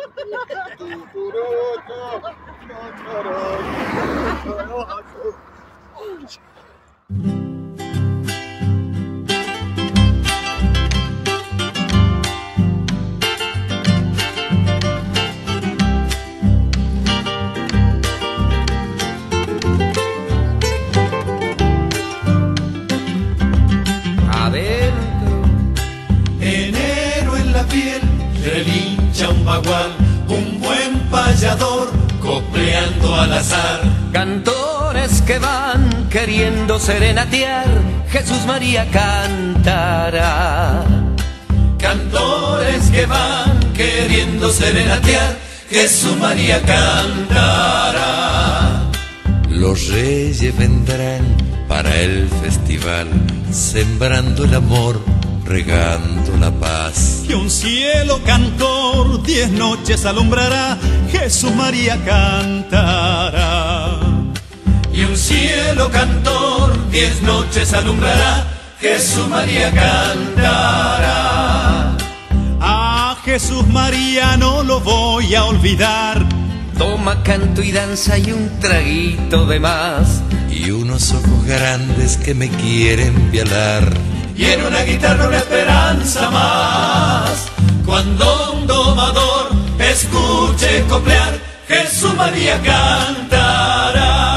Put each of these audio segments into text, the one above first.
Enero en la piel, relincha un bagual, un buen payador, copleando al azar. Cantores que van queriendo serenatear, Jesús María cantará. Cantores que van queriendo serenatear, Jesús María cantará. Los reyes vendrán para el festival, sembrando el amor, regando la paz. Y un cielo cantor 10 noches alumbrará, Jesús María cantará. Y un cielo cantor 10 noches alumbrará, Jesús María cantará. A Jesús María no lo voy a olvidar. Toma canto y danza y un traguito de más, y unos ojos grandes que me quieren violar. Y en una guitarra una esperanza más. Cuando un domador escuche coplear, Jesús María cantará.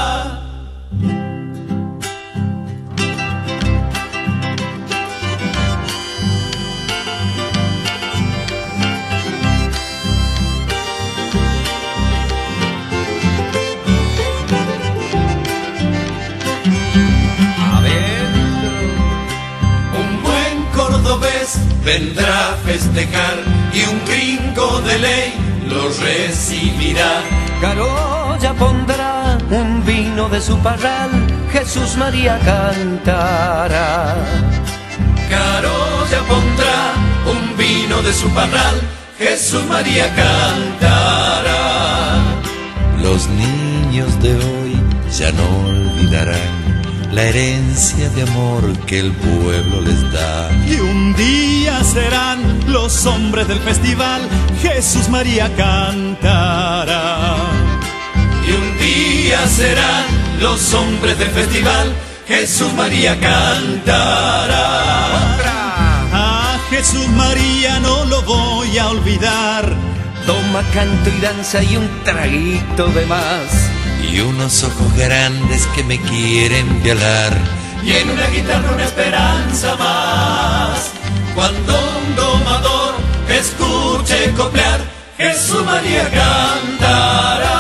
Vendrá a festejar y un gringo de ley los recibirá. Carolla pondrá un vino de su parral, Jesús María cantará. Carolla pondrá un vino de su parral, Jesús María cantará. Los niños de hoy ya no olvidarán la herencia de amor que el pueblo les da. Y un día serán los hombres del festival, Jesús María cantará. Y un día serán los hombres del festival, Jesús María cantará. A Jesús María no lo voy a olvidar. Toma canto y danza y un traguito de más, y unos ojos grandes que me quieren violar. Y en una guitarra una esperanza más. Cuando un domador escuche coplear, Jesús María cantará.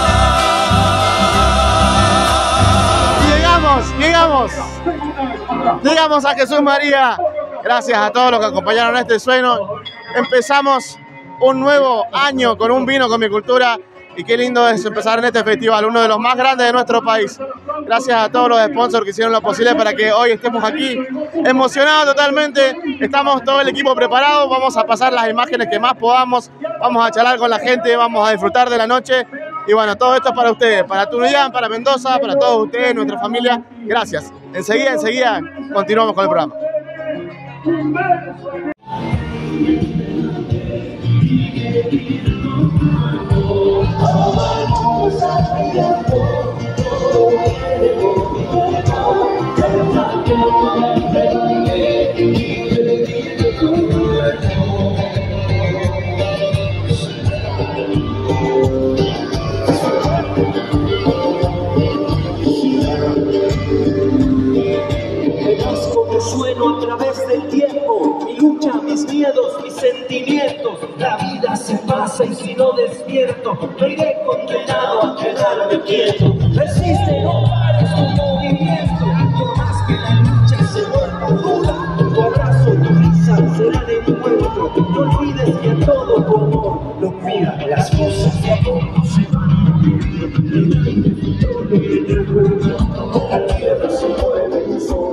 Llegamos a Jesús María. Gracias a todos los que acompañaron a este sueño. Empezamos un nuevo año con un vino con mi cultura. Y qué lindo es empezar en este festival, uno de los más grandes de nuestro país. Gracias a todos los sponsors que hicieron lo posible para que hoy estemos aquí. Emocionados totalmente, estamos todo el equipo preparado, vamos a pasar las imágenes que más podamos, vamos a charlar con la gente, vamos a disfrutar de la noche. Y bueno, todo esto es para ustedes, para Tunuyán, para Mendoza, para todos ustedes, nuestra familia. Gracias. Enseguida continuamos con el programa. Sueno a través del tiempo, mi lucha, mis miedos, mis sentimientos. La vida se pasa y si no despierto, me iré condenado a quedarme quieto. Resiste, no pares tu movimiento, por más que la lucha se vuelva dura. Tu abrazo, tu risa será de encuentro. No olvides que a todo tu amor lo cuida. Las cosas de a poco se van. La tierra se mueve, el sol.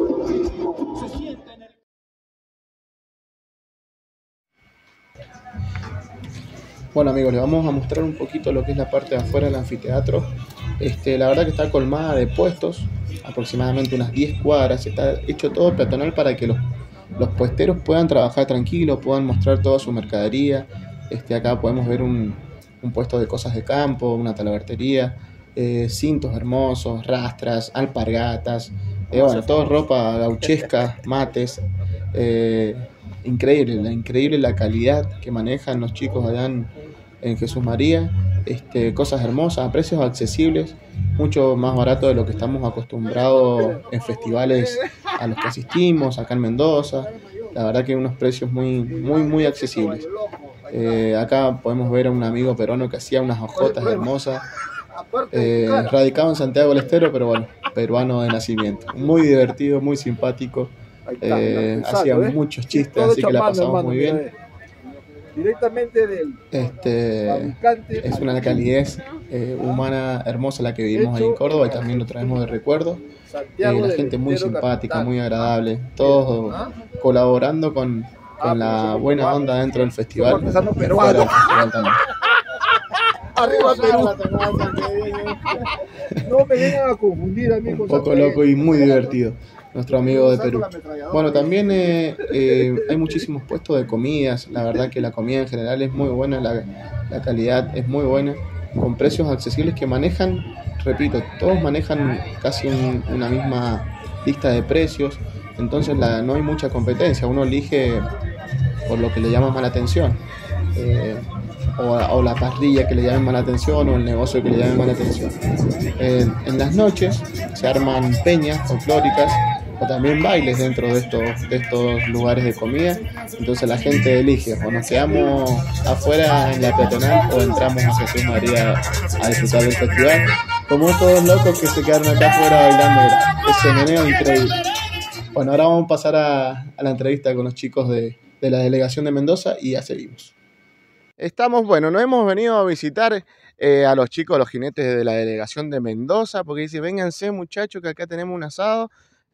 Bueno amigos, les vamos a mostrar un poquito lo que es la parte de afuera del anfiteatro. La verdad que está colmada de puestos, aproximadamente unas 10 cuadras, está hecho todo peatonal para que los puesteros puedan trabajar tranquilos, puedan mostrar toda su mercadería. Acá podemos ver un puesto de cosas de campo, una talabartería, cintos hermosos, rastras, alpargatas, todo ropa gauchesca, mates. Increíble la calidad que manejan los chicos allá en Jesús María. Cosas hermosas, a precios accesibles, mucho más barato de lo que estamos acostumbrados en festivales a los que asistimos acá en Mendoza. La verdad que unos precios muy accesibles. Acá podemos ver a un amigo peruano que hacía unas hojotas hermosas, radicado en Santiago del Estero, pero bueno, peruano de nacimiento. Muy divertido, muy simpático. Hacía muchos chistes, así que la pasamos muy bien. Directamente del es una calidez humana hermosa la que vivimos ahí en Córdoba, y también lo traemos de recuerdo. La gente muy simpática, muy agradable, todos colaborando con la buena onda dentro del festival. Arriba Perú. No me vengan a confundir a mí con un poco loco y muy divertido. Nuestro amigo de Perú. Bueno, también hay muchísimos puestos de comidas. La verdad que la comida en general es muy buena, la calidad es muy buena, con precios accesibles que manejan, repito, todos manejan casi una misma lista de precios. Entonces no hay mucha competencia, uno elige por lo que le llama más la atención. O la parrilla que le llame más la atención, o el negocio que le llame más la atención. En las noches se arman peñas folclóricas o también bailes dentro de estos lugares de comida. Entonces la gente elige, o nos quedamos afuera en la peatonal o entramos a Jesús María a disfrutar del festival, como estos locos que se quedaron acá afuera bailando. Ese meneo increíble. Bueno, ahora vamos a pasar a la entrevista con los chicos de la delegación de Mendoza y ya seguimos. Nos hemos venido a visitar a los chicos, a los jinetes de la delegación de Mendoza, porque dice, vénganse muchachos que acá tenemos un asado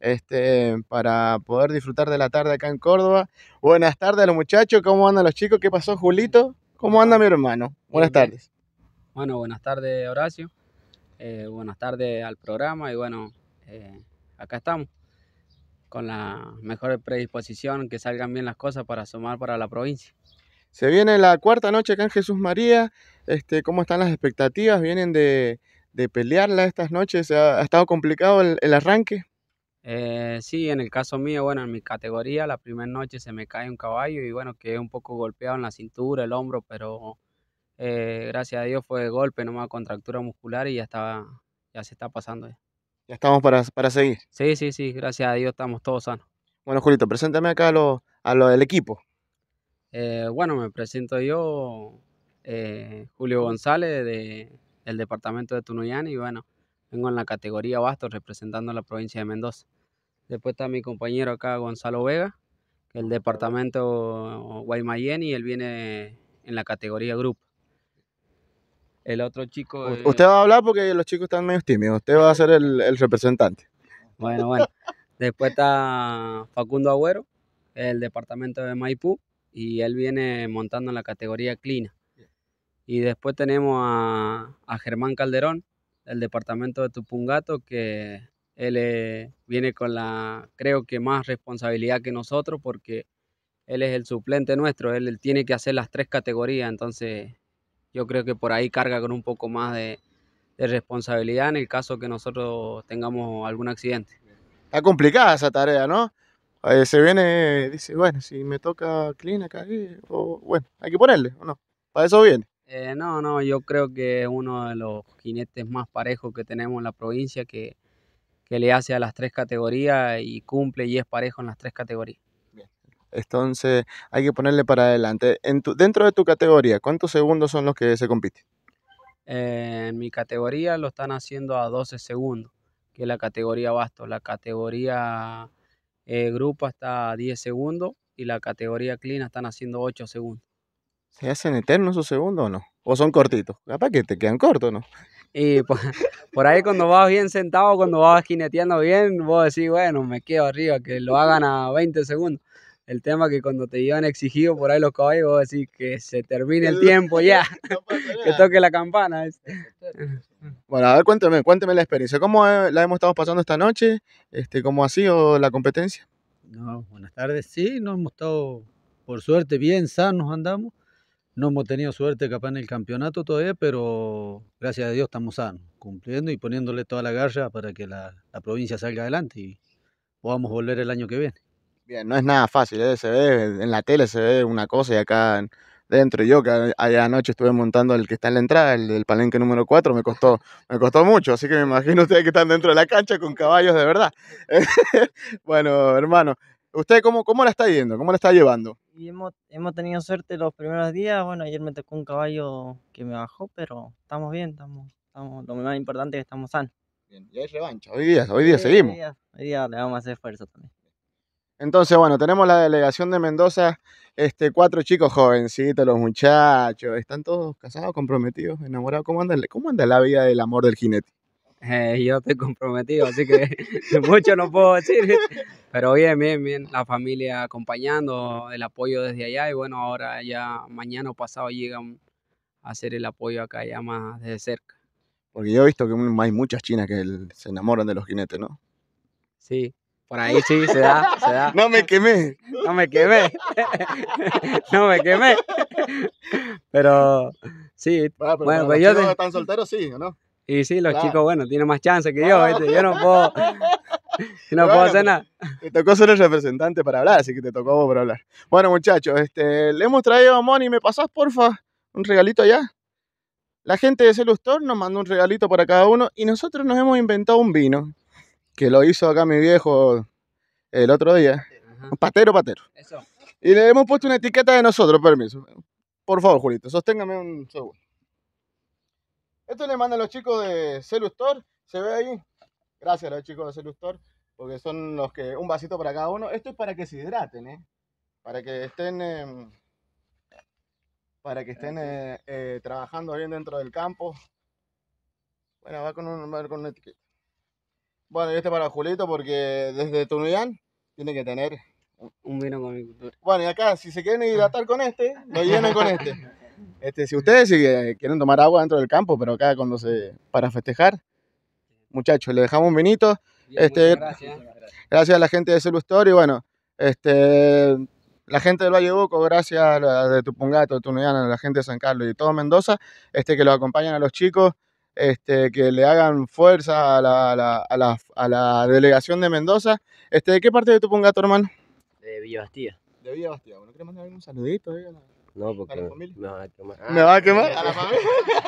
para poder disfrutar de la tarde acá en Córdoba. Buenas tardes a los muchachos, ¿cómo andan los chicos? ¿Qué pasó, Julito? ¿Cómo anda mi hermano? Buenas tardes. Bueno, buenas tardes, Horacio. Buenas tardes al programa y bueno, acá estamos con la mejor predisposición, que salgan bien las cosas para sumar para la provincia. Se viene la cuarta noche acá en Jesús María. ¿Cómo están las expectativas? ¿Vienen de pelearla estas noches? ¿Ha estado complicado el arranque? Sí, en el caso mío, bueno, en mi categoría, la primera noche se me cae un caballo y bueno, quedé un poco golpeado en la cintura, el hombro, pero gracias a Dios fue golpe, nomás contractura muscular y ya se está pasando. Ya estamos para seguir. Sí, gracias a Dios estamos todos sanos. Bueno, Julito, preséntame acá a lo del equipo. Bueno, me presento yo, Julio González, del departamento de Tunuyán, y bueno, vengo en la categoría Bastos representando a la provincia de Mendoza. Después está mi compañero acá, Gonzalo Vega, el departamento Guaymallén, y él viene en la categoría Grupo. El otro chico... Usted va a hablar porque los chicos están medio tímidos, usted va a ser el representante. Bueno. Después está Facundo Agüero, el departamento de Maipú, y él viene montando en la categoría Clina. Y después tenemos a Germán Calderón, del departamento de Tupungato, que él viene con creo que más responsabilidad que nosotros, porque él es el suplente nuestro, él tiene que hacer las 3 categorías, entonces yo creo que por ahí carga con un poco más de responsabilidad en el caso que nosotros tengamos algún accidente. Está complicada esa tarea, ¿no? Se viene, dice, bueno, si me toca clean acá, bueno, hay que ponerle, ¿o no? ¿Para eso viene? No, yo creo que es uno de los jinetes más parejos que tenemos en la provincia, que le hace a las 3 categorías y cumple y es parejo en las 3 categorías. Bien. Entonces hay que ponerle para adelante. Dentro de tu categoría, ¿cuántos segundos son los que se compiten? En mi categoría lo están haciendo a 12 segundos, que es la categoría Basto. La categoría Grupo está a 10 segundos y la categoría Clina están haciendo 8 segundos. ¿Se hacen eternos esos segundos o no? ¿O son cortitos? Capaz que te quedan cortos, ¿no? Y por ahí cuando vas bien sentado, cuando vas jineteando bien, vos decís, bueno, me quedo arriba, que lo hagan a 20 segundos. El tema es que cuando te llevan exigido por ahí los caballos, vos decís que se termine el tiempo ya, que toque la campana. Bueno, a ver, cuénteme la experiencia. ¿Cómo la hemos estado pasando esta noche? ¿Cómo ha sido la competencia? No, buenas tardes. Sí, nos hemos estado, por suerte, bien sanos andamos. No hemos tenido suerte capaz en el campeonato todavía, pero gracias a Dios estamos sanos, cumpliendo y poniéndole toda la garra para que la provincia salga adelante y podamos volver el año que viene. Bien, no es nada fácil, ¿eh? Se ve, en la tele se ve una cosa y acá dentro, yo que allá anoche estuve montando el que está en la entrada, el del palenque número 4, me costó mucho, así que me imagino ustedes que están dentro de la cancha con caballos de verdad. Bueno, hermano, ¿usted cómo la está yendo? ¿Cómo la está llevando? Y hemos tenido suerte los primeros días. Bueno, ayer me tocó un caballo que me bajó, pero estamos bien, lo más importante es que estamos sanos. Bien, y hay revancha, hoy día seguimos. Hoy día le vamos a hacer esfuerzo también. Entonces, bueno, tenemos la delegación de Mendoza, 4 chicos jovencitos, los muchachos, están todos casados, comprometidos, enamorados. ¿Cómo anda la vida del amor del jinete? Yo estoy comprometido, así que mucho no puedo decir. Pero bien. La familia acompañando, el apoyo desde allá. Y bueno, ahora ya mañana o pasado llegan a hacer el apoyo acá ya más de cerca. Porque yo he visto que hay muchas chinas que se enamoran de los jinetes, ¿no? Sí, por ahí sí se da. No me quemé. No me quemé. No me quemé. Pero sí. Bueno, pues los chicos están solteros, sí, ¿o no? Y sí, los chicos, bueno, tienen más chance que yo, ¿viste? Yo no puedo hacer nada. Te tocó ser el representante para hablar, así que te tocó a vos para hablar. Bueno, muchachos, le hemos traído a Moni, ¿me pasás, porfa, un regalito allá? La gente de Celu Store nos mandó un regalito para cada uno y nosotros nos hemos inventado un vino que lo hizo acá mi viejo el otro día. Ajá. Patero. Eso. Y le hemos puesto una etiqueta de nosotros, permiso. Por favor, Julito, sosténgame un segundo. Esto le mandan los chicos de Celu Store, se ve ahí. Gracias a los chicos de Celu Store, porque son los que, un vasito para cada uno. Esto es para que se hidraten, para que estén, trabajando bien dentro del campo. Bueno, va con una etiqueta. Bueno, y este para Julito, porque desde Tunuyán tiene que tener un vino con mi cultura. Bueno, y acá, si se quieren hidratar con lo llenan con si ustedes quieren tomar agua dentro del campo, pero acá para festejar, muchachos, le dejamos un vinito. Bien, gracias a la gente de Celu Store y bueno, la gente del Valle Uco, gracias a la de Tupungato, de Tunuyán, a la gente de San Carlos y todo Mendoza, que los acompañan a los chicos, que le hagan fuerza a la delegación de Mendoza. ¿De qué parte de Tupungato, hermano? De Villa Bastía. De Villa Bastía. Bueno, ¿quieres mandar algún saludito ahí No, porque a la familia? me van a quemar. ¿Me va a quemar? ¿A la familia?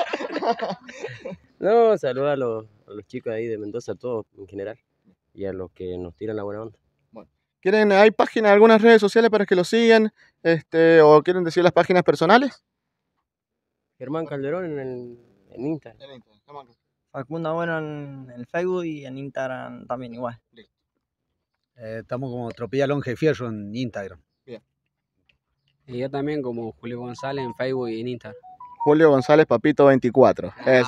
No, saluda a los chicos ahí de Mendoza, a todos en general, y a los que nos tiran la buena onda. Bueno, ¿hay páginas, algunas redes sociales para que lo sigan? ¿O quieren decir las páginas personales? Germán Calderón en Instagram. Facundo Agüero en el Facebook y en Instagram también igual. Estamos como Tropilla Longe Fierro en Instagram. Bien. Y yo también como Julio González en Facebook y en Instagram. Julio González Papito 24. Eso.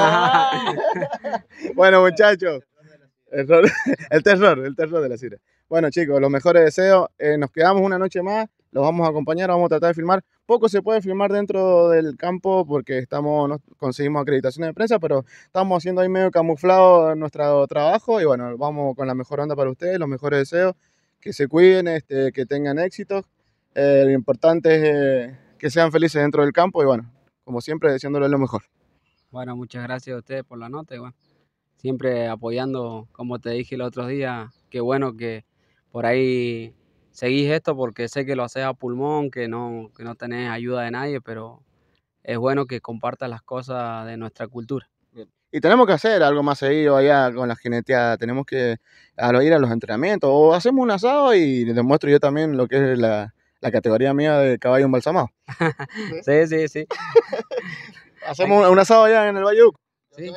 Bueno, muchachos. El terror de la Cira. Bueno, chicos, los mejores deseos. Nos quedamos una noche más. Los vamos a acompañar, vamos a tratar de filmar. Poco se puede filmar dentro del campo porque no conseguimos acreditaciones de prensa, pero estamos haciendo ahí medio camuflado nuestro trabajo y bueno, vamos con la mejor onda para ustedes, los mejores deseos, que se cuiden, que tengan éxito. Lo importante es que sean felices dentro del campo y bueno, como siempre, deseándoles lo mejor. Bueno, muchas gracias a ustedes por la nota y bueno, siempre apoyando, como te dije el otro día, qué bueno que por ahí seguís esto porque sé que lo haces a pulmón, que no tenés ayuda de nadie, pero es bueno que compartas las cosas de nuestra cultura. Bien. Y tenemos que hacer algo más seguido allá con la jineteada, tenemos que ir a los entrenamientos, o hacemos un asado y les demuestro yo también lo que es la categoría mía de caballo embalsamado. Sí. Hacemos un asado allá en el Valle Uco. Sí,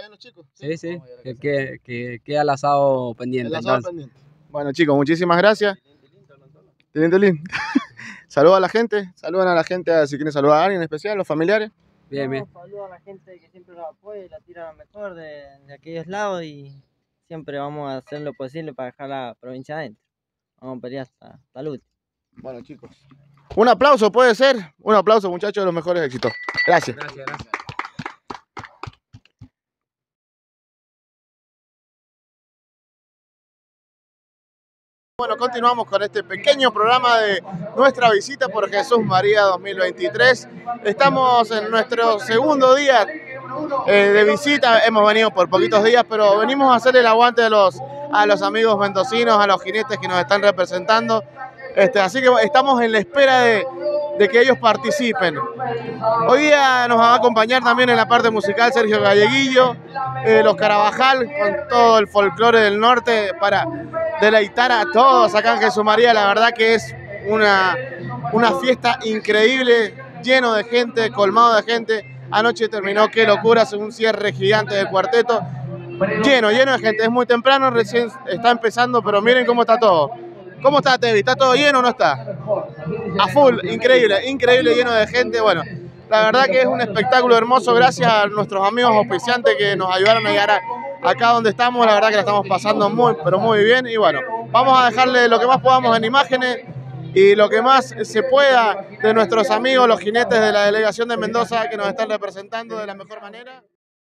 que queda el asado pendiente. Bueno, chicos, muchísimas gracias. Tilín. Saludos a la gente, si quieren saludar a alguien en especial, los familiares. Bien. Saludos a la gente que siempre nos apoya y la tira mejor de aquellos lados y siempre vamos a hacer lo posible para dejar la provincia adentro. Vamos a pelear hasta la última. Bueno, chicos. Un aplauso puede ser. Un aplauso, muchachos, de los mejores éxitos. Gracias. Gracias. Bueno, continuamos con este pequeño programa de nuestra visita por Jesús María 2023. Estamos en nuestro segundo día de visita. Hemos venido por poquitos días, pero venimos a hacer el aguante a los amigos mendocinos, a los jinetes que nos están representando. Así que estamos en la espera de que ellos participen. Hoy día nos va a acompañar también en la parte musical Sergio Galleguillo, los Carabajal, con todo el folclore del norte para deleitar a todos acá en Jesús María. La verdad que es una fiesta increíble, lleno de gente, colmado de gente. Anoche terminó, qué locura, un cierre gigante del cuarteto. Lleno de gente, es muy temprano, recién está empezando, pero miren cómo está todo. ¿Cómo está, Tevi? ¿Está todo lleno o no está? A full, increíble, increíble, lleno de gente. Bueno, la verdad que es un espectáculo hermoso, gracias a nuestros amigos auspiciantes que nos ayudaron a llegar acá donde estamos. La verdad que la estamos pasando muy, pero muy bien. Y bueno, vamos a dejarle lo que más podamos en imágenes y lo que más se pueda de nuestros amigos, los jinetes de la delegación de Mendoza, que nos están representando de la mejor manera.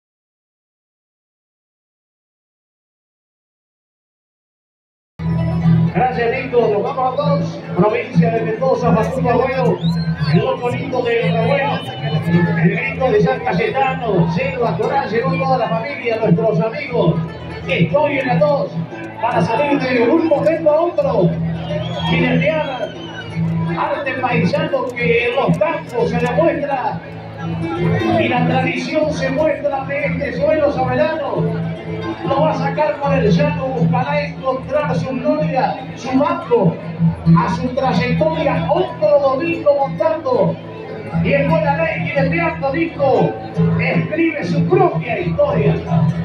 Gracias, Nico. Nos vamos a todos. Provincia de Mendoza, Facundo Agüero, el loco lindo de Agüero, el grito de San Cayetano, Selva, Corán, llegó toda la familia, nuestros amigos. Estoy en la 2 para salir de un momento a otro. Jineteada, arte paisano que en los campos se demuestra y la tradición se muestra de este suelo soberano. Lo va a sacar por el llano, buscará encontrar su gloria, su banco, a su trayectoria, otro domingo montando. Y en buena ley, jineteando, dijo, escribe su propia historia.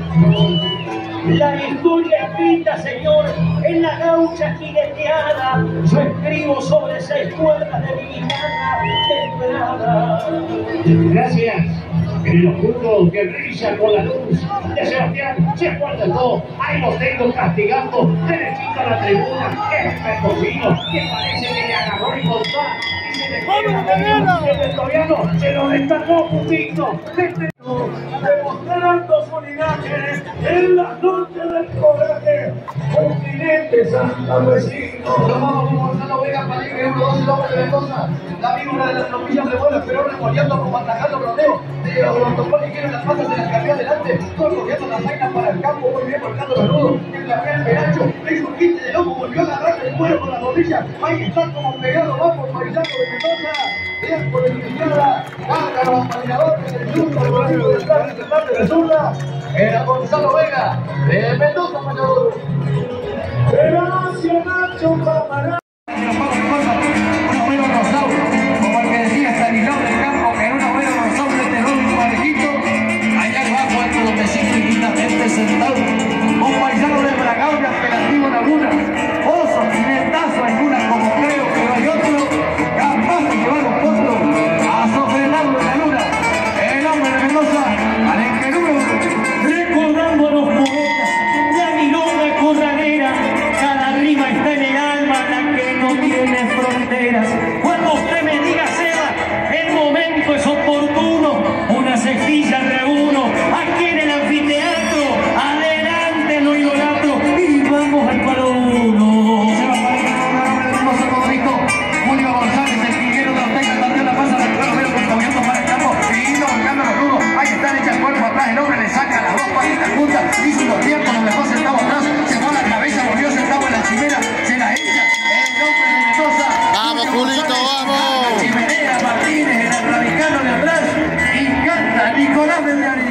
La historia escrita, señor, en la gaucha jineteada. Yo escribo sobre 6 cuerdas de mi guitarra templada. Gracias. En el oscuro que brilla con la luz de Sebastián se guarda todo. Ahí los tengo castigando, derechito a la tribuna. Es mendocino que parece que le agarró el contar y se le queda. El victoriano se lo destacó putito. Demostrando su linaje en la noche del coraje, un jinete santafesino. Nos vamos con Gonzalo Vega, Palibre, 1-2, el hombre de Mendoza. La víbora de las tropillas de vuelo, pero remoleando como atacando rodeo. De los brontopoli quieren las patas de las cambió adelante. Corriendo las vainas para el campo, muy bien marcando los nudos. En la piel penacho, el surquite de loco volvió a agarrar el cuero con la rodilla. Ahí está como pegado, va por paisano de Mendoza. Bien por el izquierda, carga los marinadores del surco, el brazo del plan de zurda. Era Gonzalo Vega, de Mendoza, Mayor. Gracias, Nacho Camarada. Un abuelo rosauro, como el que decía Stanislao del Campo, que era un abuelo rosauro de terror y un barquito. Allá abajo hay donde se dignamente sentado. Un paisano de Bragao y apelativo Laguna. Oso, jinetazo en una como creo que no hay otro. Capaz de llevar un potro a sofrenarlo en la luna. El hombre de Mendoza, al engenúmero. Recordando a los poetas, la milonga corralera, cada rima está en el alma, la que no tiene fronteras. Cuando usted me diga, Seba, el momento es oportuno, una cestilla reúno, aquí en el anfiteatro, adelante lo idolatro, y vamos al palo uno. Seba Pareja, hermoso todo listo. Julio González, el quinquero de los Texas, también la pasa del pueblo, veo con para el campo, siguiendo volcando los rudos. Ahí está, echa el cuerpo atrás, el hombre le saca las dos patitas juntas, hizo unos tiempos, lo dejó sentado atrás, se fue a la cabeza, volvió sentado en la chimera, se la echa, el hombre de Mendoza. ¡Vamos, Julito, vamos! La chimenea, Martínez, el radicano de atrás, y canta Nicolás Mediani.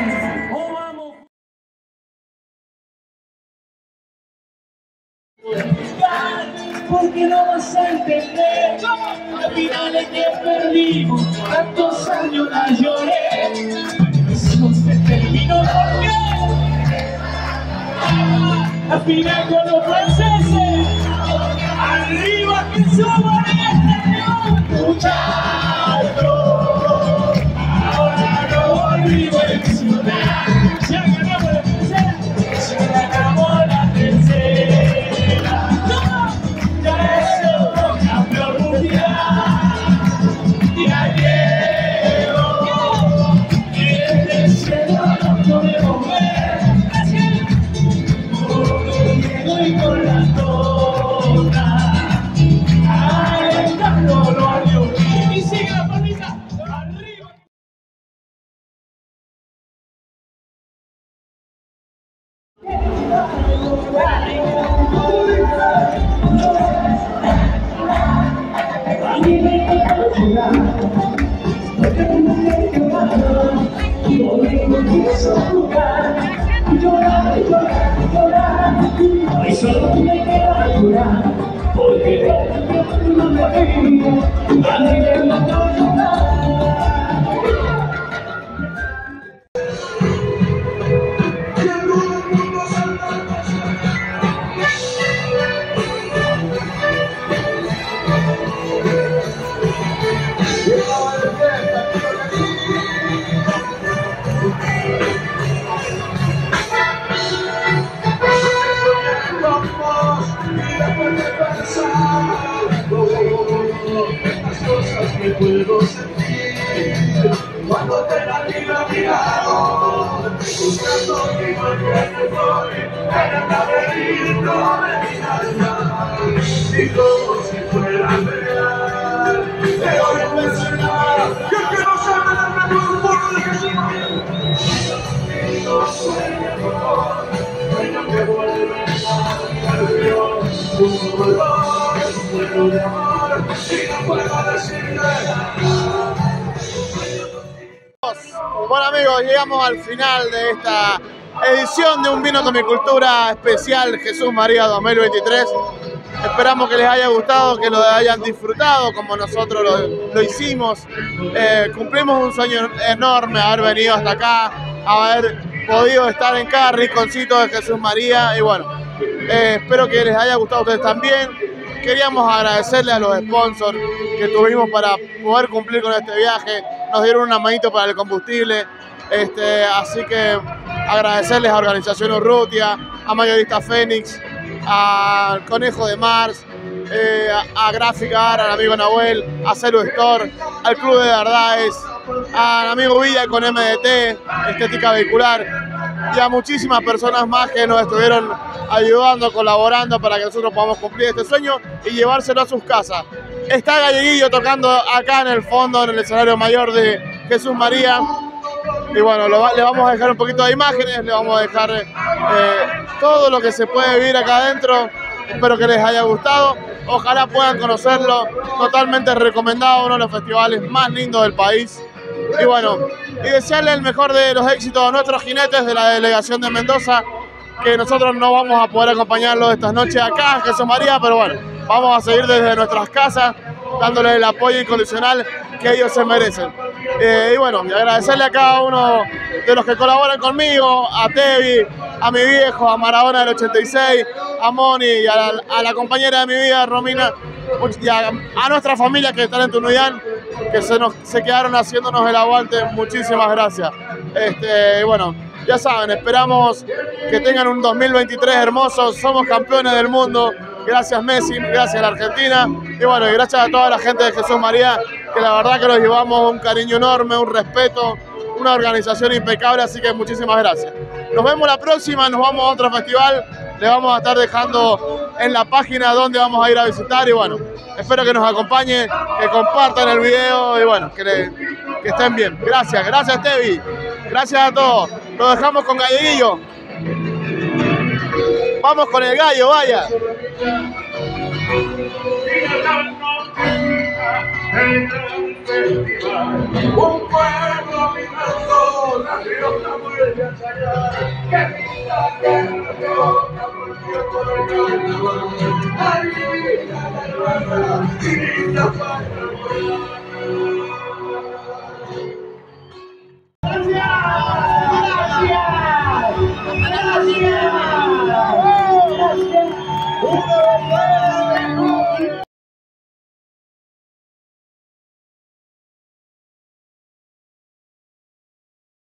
Porque no vas a entender, al final es que perdimos, tantos años la lloré, eso se terminó porque al final con los franceses, arriba que somos este muchacho, ahora no volvimos a emocionar, ya ganamos la tercera, ya ganamos la tercera. Con la toga Hoy solo me queda llorar, porque no me río, a mí me mató llorar. Puedo sentir cuando te la vida mirado, buscando mi cualquier voy en el laberinto de mi alma, y como si fuera real, te voy a mencionar que no sabe la mejor forma de Jesús. Y no sueña mejor, sueño que vuelve al Dios, un dolor, un vuelo de amor, y no puedo decirle nada. Bueno amigos, llegamos al final de esta edición de Un Vino con mi Cultura especial Jesús María 2023. Esperamos que les haya gustado, que lo hayan disfrutado como nosotros lo hicimos. Cumplimos un sueño enorme, haber venido hasta acá, haber podido estar en cada rinconcito de Jesús María y bueno, espero que les haya gustado a ustedes también. Queríamos agradecerle a los sponsors que tuvimos para poder cumplir con este viaje. Nos dieron una manito para el combustible, así que agradecerles a Organización Urrutia, a Mayorista Fénix, al Conejo de Mars, a Gráfica Ara, al amigo Nahuel, a Celu Store, al Club de Dardaes, al amigo Villa con MDT, Estética Vehicular, y a muchísimas personas más que nos estuvieron ayudando, colaborando para que nosotros podamos cumplir este sueño y llevárselo a sus casas. Está Galleguillo tocando acá en el fondo, en el escenario mayor de Jesús María. Y bueno, le vamos a dejar un poquito de imágenes, le vamos a dejar todo lo que se puede vivir acá adentro. Espero que les haya gustado. Ojalá puedan conocerlo. Totalmente recomendado, uno de los festivales más lindos del país. Y bueno, y desearle el mejor de los éxitos a nuestros jinetes de la delegación de Mendoza, que nosotros no vamos a poder acompañarlos esta noche acá en Jesús María, pero bueno, vamos a seguir desde nuestras casas dándoles el apoyo incondicional que ellos se merecen. Y bueno, y agradecerle a cada uno de los que colaboran conmigo, a Tevi, a mi viejo, a Maradona del 86, a Moni y a la compañera de mi vida, Romina, y a nuestra familia que está en Tunuyán, que se quedaron haciéndonos el aguante. Muchísimas gracias. Y bueno, ya saben, esperamos que tengan un 2023 hermoso. Somos campeones del mundo. Gracias Messi, gracias a la Argentina. Y bueno, y gracias a toda la gente de Jesús María, que la verdad que nos llevamos un cariño enorme, un respeto, una organización impecable. Así que muchísimas gracias. Nos vemos la próxima, nos vamos a otro festival. Les vamos a estar dejando en la página donde vamos a ir a visitar. Y bueno, espero que nos acompañen, que compartan el video y bueno, que estén bien. Gracias, gracias Tevi. Gracias a todos. Lo dejamos con Galleguillo. Vamos con el gallo, vaya. Un pueblo mirando, la Rioja vuelve a callar. Que grita, que Rioja volvió por el carnaval. Ay, grita la hermana, grita para volar. Gracias.